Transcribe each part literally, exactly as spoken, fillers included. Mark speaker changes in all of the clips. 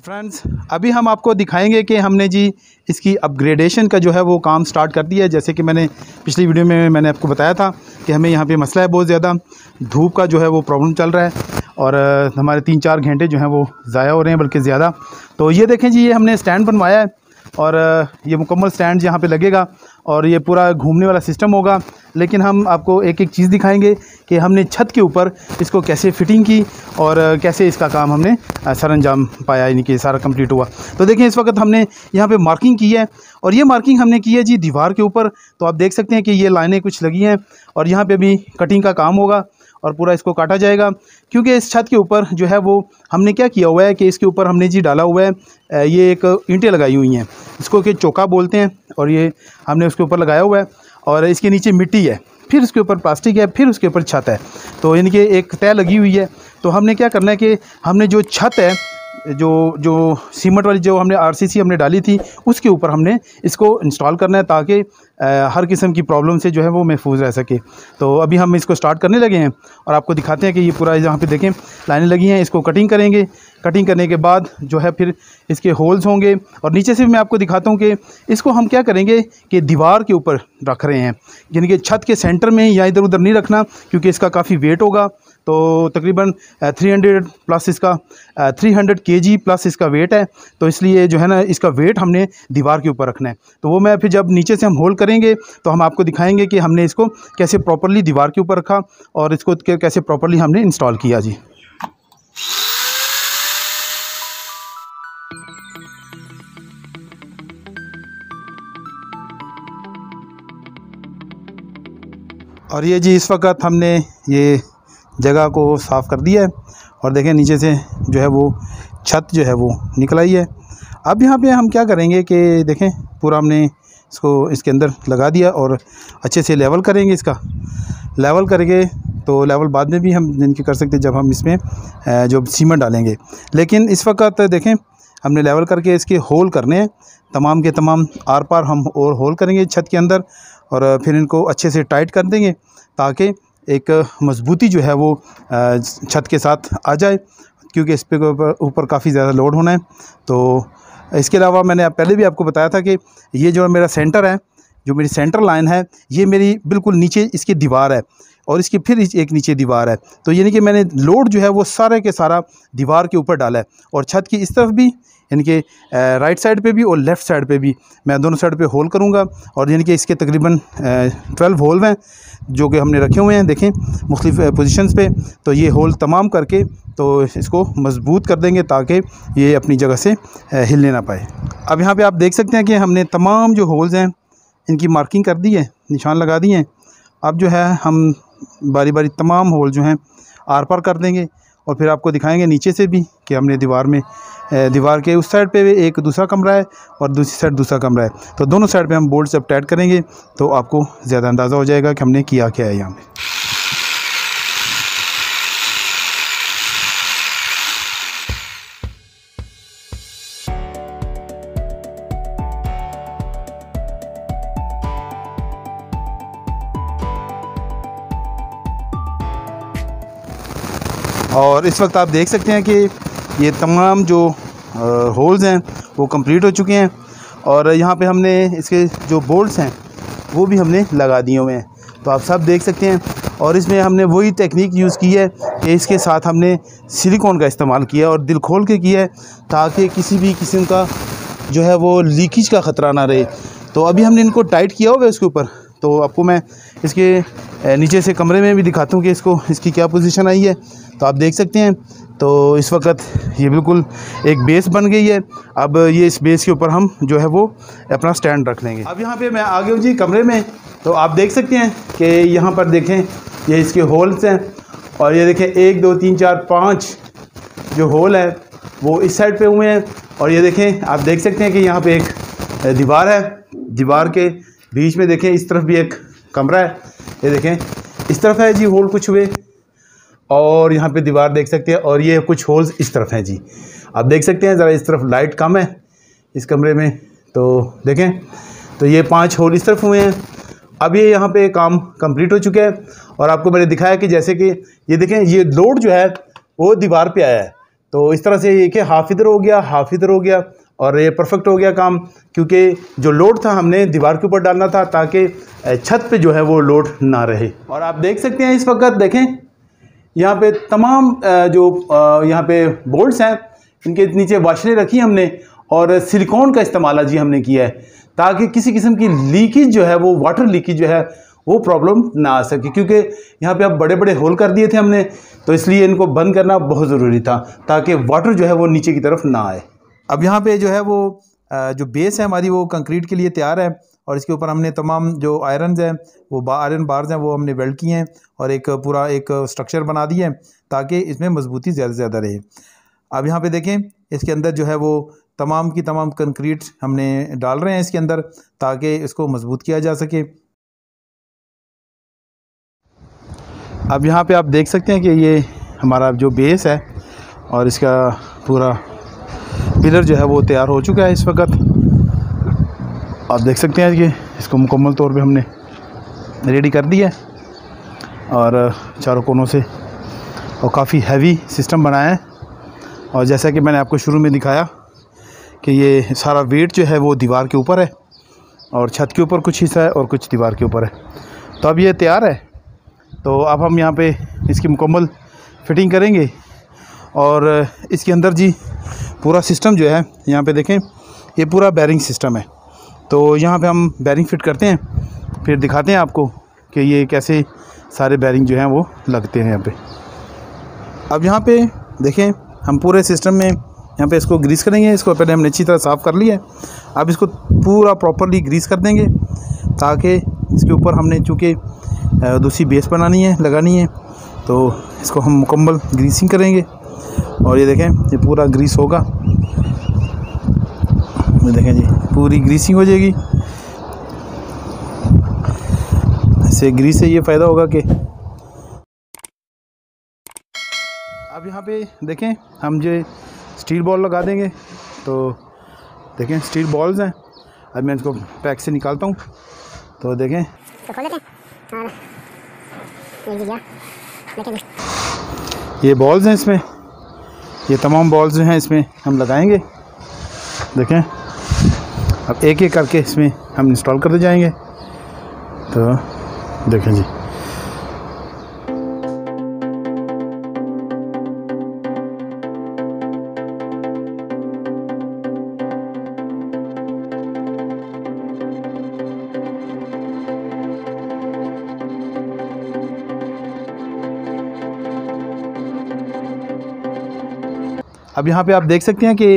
Speaker 1: Friends, अभी हम आपको दिखाएंगे कि हमने जी इसकी अपग्रेडेशन का जो है वो काम स्टार्ट कर दिया है। जैसे कि मैंने पिछली वीडियो में मैंने आपको बताया था कि हमें यहाँ पे मसला है, बहुत ज़्यादा धूप का जो है वो प्रॉब्लम चल रहा है और हमारे तीन चार घंटे जो हैं वो ज़ाया हो रहे हैं, बल्कि ज़्यादा। तो ये देखें जी, ये हमने स्टैंड बनवाया है और ये मुकम्मल स्टैंड यहाँ पे लगेगा और ये पूरा घूमने वाला सिस्टम होगा। लेकिन हम आपको एक एक चीज़ दिखाएंगे कि हमने छत के ऊपर इसको कैसे फिटिंग की और कैसे इसका काम हमने सरअंजाम पाया, यानी कि सारा कंप्लीट हुआ। तो देखें, इस वक्त हमने यहाँ पे मार्किंग की है और ये मार्किंग हमने की है जी दीवार के ऊपर। तो आप देख सकते हैं कि ये लाइनें कुछ लगी हैं और यहाँ पे भी कटिंग का काम होगा और पूरा इसको काटा जाएगा, क्योंकि इस छत के ऊपर जो है वो हमने क्या किया हुआ है कि इसके ऊपर हमने जी डाला हुआ है, ये एक ईंटें लगाई हुई हैं, इसको कि चौका बोलते हैं, और ये हमने उसके ऊपर लगाया हुआ है और इसके नीचे मिट्टी है, फिर उसके ऊपर प्लास्टिक है, फिर उसके ऊपर छत है। तो यानी कि एक तय लगी हुई है। तो हमने क्या करना है कि हमने जो छत है, जो जो सीमेंट वाली जो हमने आरसीसी हमने डाली थी, उसके ऊपर हमने इसको इंस्टॉल करना है ताकि हर किस्म की प्रॉब्लम से जो है वो महफूज रह सके। तो अभी हम इसको स्टार्ट करने लगे हैं और आपको दिखाते हैं कि ये पूरा यहाँ पे देखें लाइनें लगी हैं। इसको कटिंग करेंगे, कटिंग करने के बाद जो है फिर इसके होल्स होंगे और नीचे से भी मैं आपको दिखाता हूँ कि इसको हम क्या करेंगे कि दीवार के ऊपर रख रहे हैं, यानी कि छत के सेंटर में या इधर उधर नहीं रखना, क्योंकि इसका काफ़ी वेट होगा। तो तकरीबन तीन सौ प्लस इसका तीन सौ केजी प्लस इसका वेट है, तो इसलिए जो है ना इसका वेट हमने दीवार के ऊपर रखना है। तो वो मैं फिर जब नीचे से हम होल करेंगे तो हम आपको दिखाएंगे कि हमने इसको कैसे प्रॉपर्ली दीवार के ऊपर रखा और इसको कैसे प्रॉपर्ली हमने इंस्टॉल किया जी। और ये जी इस वक्त हमने ये जगह को साफ़ कर दिया है और देखें नीचे से जो है वो छत जो है वो निकल आई है। अब यहाँ पे हम क्या करेंगे कि देखें पूरा हमने इसको इसके अंदर लगा दिया और अच्छे से लेवल करेंगे। इसका लेवल करके तो लेवल बाद में भी हम इनकी कर सकते हैं जब हम इसमें जो सीमेंट डालेंगे। लेकिन इस वक्त देखें हमने लेवल करके इसके होल करने हैं, तमाम के तमाम आर पार हम और होल करेंगे छत के अंदर और फिर इनको अच्छे से टाइट कर देंगे ताकि एक मजबूती जो है वो छत के साथ आ जाए, क्योंकि इस पे ऊपर काफ़ी ज़्यादा लोड होना है। तो इसके अलावा मैंने पहले भी आपको बताया था कि ये जो मेरा सेंटर है, जो मेरी सेंटर लाइन है, ये मेरी बिल्कुल नीचे इसकी दीवार है और इसकी फिर एक नीचे दीवार है। तो यानी कि मैंने लोड जो है वो सारे के सारा दीवार के ऊपर डाला है और छत की इस तरफ भी, यानी कि राइट साइड पे भी और लेफ़्ट साइड पे भी मैं दोनों साइड पे होल करूँगा। और यानी कि इसके तकरीबन ट्वेल्व होल हैं जो कि हमने रखे हुए हैं, देखें मुख्तलिफ़ पोजीशंस पे। तो ये होल तमाम करके तो इसको मज़बूत कर देंगे ताकि ये अपनी जगह से हिलने ना पाए। अब यहाँ पे आप देख सकते हैं कि हमने तमाम जो होल्स हैं इनकी मार्किंग कर दी है, निशान लगा दिए हैं। अब जो है हम बारी बारी तमाम होल जो हैं आर पार कर देंगे और फिर आपको दिखाएंगे नीचे से भी कि हमने दीवार में दीवार के उस साइड पे भी एक दूसरा कमरा है और दूसरी साइड दूसरा कमरा है। तो दोनों साइड पे हम बोल्ट सब टाइट करेंगे तो आपको ज़्यादा अंदाज़ा हो जाएगा कि हमने किया क्या है यहाँ पे। और इस वक्त आप देख सकते हैं कि ये तमाम जो होल्स हैं वो कंप्लीट हो चुके हैं और यहाँ पे हमने इसके जो बोल्ट्स हैं वो भी हमने लगा दिए हुए हैं। तो आप सब देख सकते हैं और इसमें हमने वही टेक्निक यूज़ की है कि इसके साथ हमने सिलिकॉन का इस्तेमाल किया और दिल खोल के किया है ताकि किसी भी किस्म का जो है वो लीकेज का ख़तरा ना रहे। तो अभी हमने इनको टाइट किया हुआ है इसके ऊपर। तो आपको मैं इसके नीचे से कमरे में भी दिखाता हूँ कि इसको इसकी क्या पोजीशन आई है। तो आप देख सकते हैं तो इस वक्त ये बिल्कुल एक बेस बन गई है। अब ये इस बेस के ऊपर हम जो है वो अपना स्टैंड रख लेंगे। अब यहाँ पे मैं आ गया हूँ जी कमरे में। तो आप देख सकते हैं कि यहाँ पर देखें ये इसके होल्स हैं और ये देखें एक दो तीन चार पाँच जो होल है वो इस साइड पे हुए हैं और ये देखें आप देख सकते हैं कि यहाँ पे एक दीवार है, दीवार के बीच में देखें इस तरफ भी एक कमरा है, ये देखें इस तरफ है जी होल कुछ हुए और यहाँ पे दीवार देख सकते हैं और ये कुछ होल्स इस तरफ हैं जी। आप देख सकते हैं ज़रा इस तरफ लाइट कम है इस कमरे में, तो देखें तो ये पांच होल इस तरफ हुए हैं। अब ये यहाँ पे काम कंप्लीट हो चुका है और आपको मैंने दिखाया कि जैसे कि ये देखें ये लोड जो है वो दीवार पे आया है, तो इस तरह से ये कि हाफ इधर हो गया, हाफ इधर हो गया और ये परफेक्ट हो गया काम, क्योंकि जो लोड था हमने दीवार के ऊपर डालना था ताकि छत पे जो है वो लोड ना रहे। और आप देख सकते हैं इस वक्त देखें यहाँ पे तमाम जो यहाँ पे बोल्ट्स हैं इनके नीचे वाशरें रखी हमने और सिलिकॉन का इस्तेमाल जी हमने किया है ताकि किसी किस्म की लीकेज जो है वो वाटर लीकेज जो है वो प्रॉब्लम ना आ सके, क्योंकि यहाँ पे अब बड़े बड़े होल कर दिए थे हमने, तो इसलिए इनको बंद करना बहुत ज़रूरी था ताकि वाटर जो है वो नीचे की तरफ ना आए। अब यहाँ पे जो है वो जो बेस है हमारी वो कंक्रीट के लिए तैयार है और इसके ऊपर हमने तमाम जो आयरन हैं वो बा आयरन बार्स हैं वो हमने वेल्ड किए हैं और एक पूरा एक स्ट्रक्चर बना दिया है ताकि इसमें मजबूती ज़्यादा से ज़्यादा रहे। अब यहाँ पे देखें इसके अंदर जो है वो तमाम की तमाम कंक्रीट हमने डाल रहे हैं इसके अंदर ताकि इसको मजबूत किया जा सके। अब यहाँ पे आप देख सकते हैं कि ये हमारा जो बेस है और इसका पूरा पिलर जो है वो तैयार हो चुका है इस वक्त। आप देख सकते हैं कि इसको मुकम्मल तौर पे हमने रेडी कर दिया है और चारों कोनों से और काफ़ी हैवी सिस्टम बनाया है। और जैसा कि मैंने आपको शुरू में दिखाया कि ये सारा वेट जो है वो दीवार के ऊपर है और छत के ऊपर कुछ हिस्सा है और कुछ दीवार के ऊपर है। तो अब ये तैयार है, तो अब हम यहाँ पे इसकी मुकम्मल फिटिंग करेंगे और इसके अंदर जी पूरा सिस्टम जो है यहाँ पे देखें ये पूरा बैरिंग सिस्टम है। तो यहाँ पे हम बैरिंग फिट करते हैं फिर दिखाते हैं आपको कि ये कैसे सारे बैरिंग जो हैं वो लगते हैं यहाँ पे। अब यहाँ पे देखें हम पूरे सिस्टम में यहाँ पे इसको ग्रीस करेंगे। इसको पहले हमने अच्छी तरह साफ़ कर लिया है, अब इसको पूरा प्रॉपरली ग्रीस कर देंगे ताकि इसके ऊपर हमने चूँकि दूसरी बेस बनानी है लगानी है तो इसको हम मुकम्मल ग्रीसिंग करेंगे। और ये देखें ये पूरा ग्रीस होगा, ये देखें जी पूरी ग्रीसिंग हो जाएगी। इससे ग्रीस से ये फ़ायदा होगा कि अब यहाँ पे देखें हम जो स्टील बॉल लगा देंगे। तो देखें स्टील बॉल्स हैं, अब मैं इसको पैक से निकालता हूँ तो देखें तो खोल देते हैं और ये बॉल्स हैं, इसमें ये तमाम बॉल्स जो हैं इसमें हम लगाएंगे। देखें अब एक एक करके इसमें हम इंस्टॉल करते जाएंगे। तो देखें जी अब यहाँ पे आप देख सकते हैं कि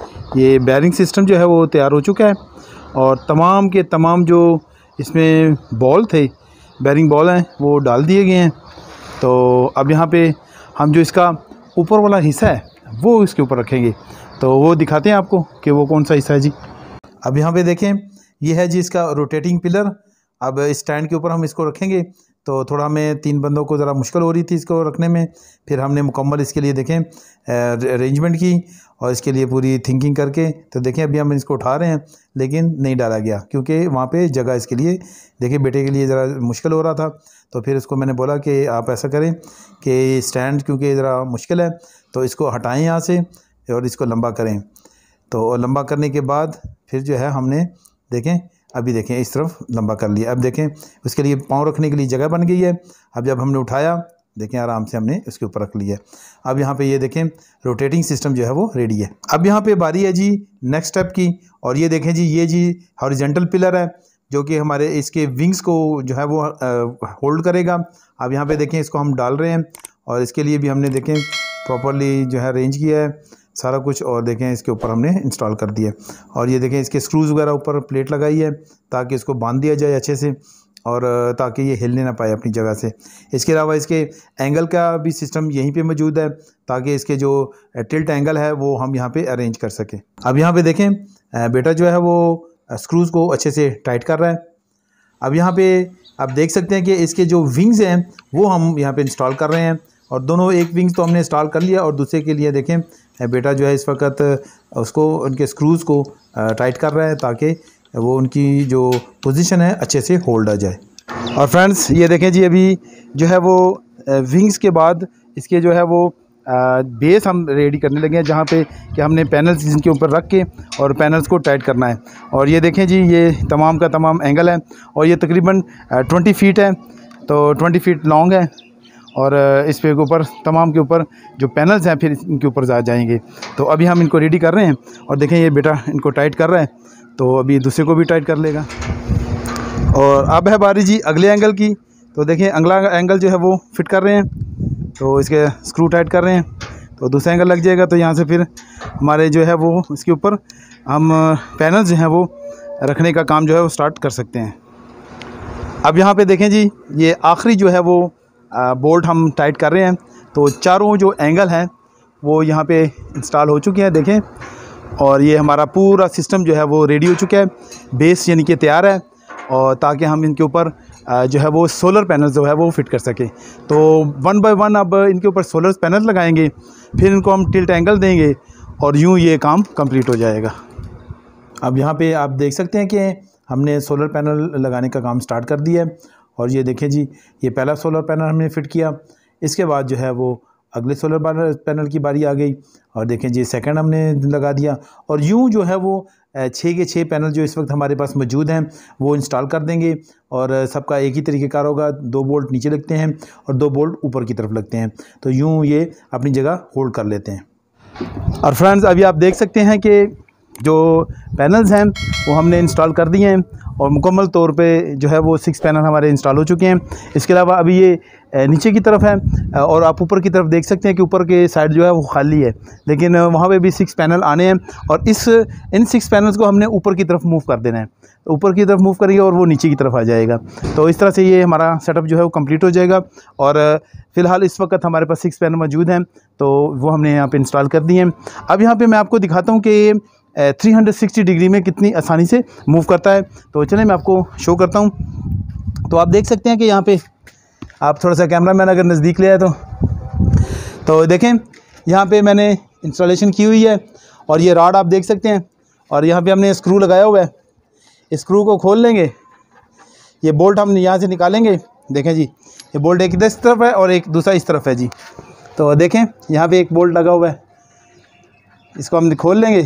Speaker 1: ये बैरिंग सिस्टम जो है वो तैयार हो चुका है और तमाम के तमाम जो इसमें बॉल थे बैरिंग बॉल हैं वो डाल दिए गए हैं। तो अब यहाँ पे हम जो इसका ऊपर वाला हिस्सा है वो इसके ऊपर रखेंगे, तो वो दिखाते हैं आपको कि वो कौन सा हिस्सा है जी। अब यहाँ पे देखें ये है जी इसका रोटेटिंग पिलर। अब स्टैंड के ऊपर हम इसको रखेंगे तो थोड़ा हमें तीन बंदों को ज़रा मुश्किल हो रही थी इसको रखने में, फिर हमने मुकम्मल इसके लिए देखें अरेंजमेंट की और इसके लिए पूरी थिंकिंग करके तो देखें अभी हम इसको उठा रहे हैं लेकिन नहीं डाला गया क्योंकि वहाँ पे जगह इसके लिए देखिए बेटे के लिए ज़रा मुश्किल हो रहा था। तो फिर इसको मैंने बोला कि आप ऐसा करें कि स्टैंड क्योंकि ज़रा मुश्किल है तो इसको हटाएँ यहाँ से और इसको लंबा करें। तो लंबा करने के बाद फिर जो है हमने देखें अभी देखें इस तरफ लंबा कर लिया। अब देखें उसके लिए पाँव रखने के लिए जगह बन गई है। अब जब हमने उठाया देखें आराम से हमने इसके ऊपर रख लिया। अब यहाँ पे ये देखें रोटेटिंग सिस्टम जो है वो रेडी है। अब यहाँ पे बारी है जी नेक्स्ट स्टेप की और ये देखें जी ये जी हॉरिजॉन्टल पिलर है जो कि हमारे इसके विंग्स को जो है वो होल्ड करेगा। अब यहाँ पे देखें इसको हम डाल रहे हैं और इसके लिए भी हमने देखें प्रॉपरली जो है अरेंज किया है सारा कुछ और देखें इसके ऊपर हमने इंस्टॉल कर दिया। और ये देखें इसके स्क्रूज़ वगैरह ऊपर प्लेट लगाई है ताकि इसको बांध दिया जाए अच्छे से और ताकि ये हिलने ना पाए अपनी जगह से। इसके अलावा इसके एंगल का भी सिस्टम यहीं पे मौजूद है ताकि इसके जो टिल्ट एंगल है वो हम यहाँ पे अरेंज कर सकें। अब यहाँ पे देखें बेटा जो है वो स्क्रूज़ को अच्छे से टाइट कर रहा है। अब यहाँ पे आप देख सकते हैं कि इसके जो विंग्स हैं वो हम यहाँ पे इंस्टॉल कर रहे हैं और दोनों एक विंग्स तो हमने इंस्टॉल कर लिया और दूसरे के लिए देखें बेटा जो है इस वक्त उसको उनके स्क्रूज़ को टाइट कर रहा है ताकि वो उनकी जो पोजीशन है अच्छे से होल्ड आ जाए। और फ्रेंड्स ये देखें जी अभी जो है वो विंग्स के बाद इसके जो है वो बेस हम रेडी करने लगे हैं, जहाँ पे कि हमने पैनल्स जिनके ऊपर रख के और पैनल्स को टाइट करना है। और ये देखें जी, ये तमाम का तमाम एंगल है और ये तकरीबन ट्वेंटी फीट है, तो ट्वेंटी फीट लॉन्ग है। और इस पे ऊपर तमाम के ऊपर जो पैनल्स हैं फिर इनके ऊपर जा जाएंगे। तो अभी हम इनको रेडी कर रहे हैं और देखें ये बेटा इनको टाइट कर रहा है, तो अभी दूसरे को भी टाइट कर लेगा। और अब है बारी जी अगले एंगल की। तो देखें अगला एंगल जो है वो फिट कर रहे हैं, तो इसके स्क्रू टाइट कर रहे हैं, तो दूसरा एंगल लग जाएगा। तो यहाँ से फिर हमारे जो है वो इसके ऊपर हम पैनल्स जो हैं वो रखने का काम जो है वो स्टार्ट कर सकते हैं। अब यहाँ पे देखें जी, ये आखिरी जो है वो बोल्ट हम टाइट कर रहे हैं। तो चारों जो एंगल हैं वो यहाँ पे इंस्टॉल हो चुके हैं, देखें। और ये हमारा पूरा सिस्टम जो है वो रेडी हो चुका है, बेस यानी कि तैयार है, और ताकि हम इनके ऊपर जो है वो सोलर पैनल जो है वो फिट कर सकें। तो वन बाय वन अब इनके ऊपर सोलर पैनल लगाएंगे, फिर इनको हम टिल्ट एंगल देंगे और यूँ ये काम कंप्लीट हो जाएगा। अब यहाँ पे आप देख सकते हैं कि हमने सोलर पैनल लगाने का काम स्टार्ट कर दिया है। और ये देखें जी, ये पहला सोलर पैनल हमने फ़िट किया, इसके बाद जो है वो अगले सोलर पैनल की बारी आ गई। और देखें जी सेकंड हमने लगा दिया, और यूँ जो है वो छः के छः पैनल जो इस वक्त हमारे पास मौजूद हैं वो इंस्टॉल कर देंगे। और सबका एक ही तरीक़ेकार होगा, दो बोल्ट नीचे लगते हैं और दो बोल्ट ऊपर की तरफ लगते हैं, तो यूँ ये अपनी जगह होल्ड कर लेते हैं। और फ्रेंड्स अभी आप देख सकते हैं कि जो पैनल्स हैं वो हमने इंस्टॉल कर दिए हैं और मुकम्मल तौर पे जो है वो सिक्स पैनल हमारे इंस्टॉल हो चुके हैं। इसके अलावा अभी ये नीचे की तरफ है और आप ऊपर की तरफ देख सकते हैं कि ऊपर के साइड जो है वो खाली है, लेकिन वहाँ पे भी सिक्स पैनल आने हैं और इस इन सिक्स पैनल्स को हमने ऊपर की तरफ मूव कर देना है। तो ऊपर की तरफ मूव करेंगे और वो नीचे की तरफ आ जाएगा। तो इस तरह से ये हमारा सेटअप जो है वो कंप्लीट हो जाएगा। और फ़िलहाल इस वक्त हमारे पास सिक्स पैनल मौजूद हैं, तो वो हमने यहाँ पर इंस्टॉल कर दिए हैं। अब यहाँ पर मैं आपको दिखाता हूँ कि थ्री सिक्सटी डिग्री में कितनी आसानी से मूव करता है। तो चलिए मैं आपको शो करता हूँ। तो आप देख सकते हैं कि यहाँ पे आप थोड़ा सा कैमरा मैन अगर नज़दीक ले आए तो तो देखें यहाँ पे मैंने इंस्टॉलेशन की हुई है और ये रॉड आप देख सकते हैं, और यहाँ पे हमने स्क्रू लगाया हुआ है। स्क्रू को खोल लेंगे, ये बोल्ट हम यहाँ से निकालेंगे। देखें जी, ये बोल्ट एक इस तरफ है और एक दूसरा इस तरफ है जी। तो देखें यहाँ पर एक बोल्ट लगा हुआ है, इसको हम खोल लेंगे।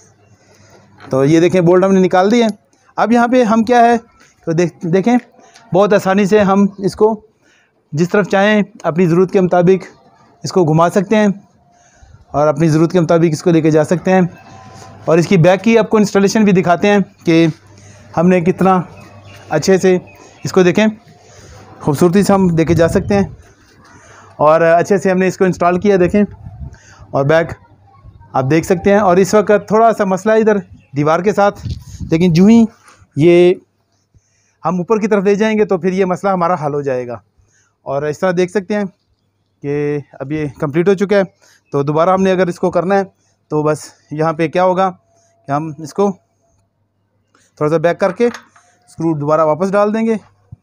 Speaker 1: तो ये देखें बोल्ट हमने निकाल दिए। अब यहाँ पे हम क्या है तो देख देखें बहुत आसानी से हम इसको जिस तरफ चाहें अपनी ज़रूरत के मुताबिक इसको घुमा सकते हैं और अपनी ज़रूरत के मुताबिक इसको लेके जा सकते हैं। और इसकी बैक की आपको इंस्टॉलेशन भी दिखाते हैं कि हमने कितना अच्छे से इसको देखें, खूबसूरती से हम लेके जा सकते हैं और अच्छे से हमने इसको इंस्टॉल किया। देखें और बैक आप देख सकते हैं। और इस वक्त थोड़ा सा मसला इधर दीवार के साथ, लेकिन जो ही ये हम ऊपर की तरफ ले जाएंगे तो फिर ये मसला हमारा हल हो जाएगा। और इस तरह देख सकते हैं कि अब ये कंप्लीट हो चुका है। तो दोबारा हमने अगर इसको करना है तो बस यहाँ पे क्या होगा कि हम इसको थोड़ा सा बैक करके स्क्रू दोबारा वापस डाल देंगे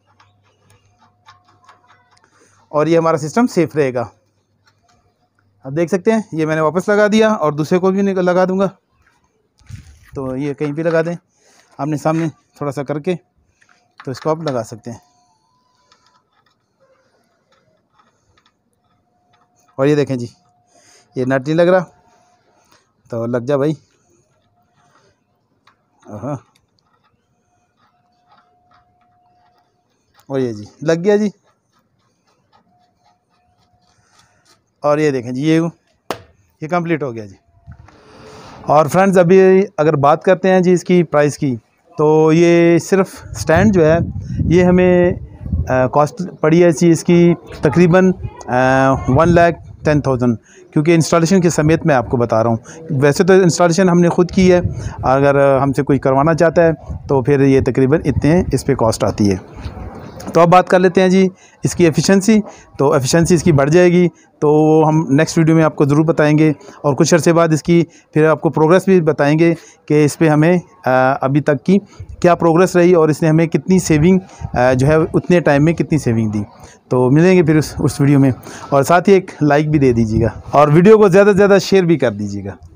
Speaker 1: और ये हमारा सिस्टम सेफ रहेगा। आप देख सकते हैं ये मैंने वापस लगा दिया और दूसरे को भी लगा दूंगा। तो ये कहीं भी लगा दें, आमने सामने थोड़ा सा करके, तो इसको आप लगा सकते हैं। और ये देखें जी, ये नट नहीं लग रहा, तो लग जा भाई। हाँ, और ये जी लग गया जी। और ये देखें जी, ये ये कंप्लीट हो गया जी। और फ्रेंड्स अभी अगर बात करते हैं जी इसकी प्राइस की, तो ये सिर्फ स्टैंड जो है ये हमें कॉस्ट पड़ी है जी इसकी तकरीबन वन लाख टेन थाउजेंड, क्योंकि इंस्टॉलेशन के समेत मैं आपको बता रहा हूँ। वैसे तो इंस्टॉलेशन हमने ख़ुद की है, अगर हमसे कोई करवाना चाहता है तो फिर ये तकरीबन इतने इस पे कॉस्ट आती है। तो अब बात कर लेते हैं जी इसकी एफिशिएंसी। तो एफिशिएंसी इसकी बढ़ जाएगी, तो हम नेक्स्ट वीडियो में आपको ज़रूर बताएंगे और कुछ अर्से बाद इसकी फिर आपको प्रोग्रेस भी बताएंगे कि इस पे हमें आ, अभी तक की क्या प्रोग्रेस रही और इसने हमें कितनी सेविंग आ, जो है उतने टाइम में कितनी सेविंग दी। तो मिलेंगे फिर उस, उस वीडियो में, और साथ ही एक लाइक भी दे दीजिएगा और वीडियो को ज़्यादा से ज़्यादा शेयर भी कर दीजिएगा।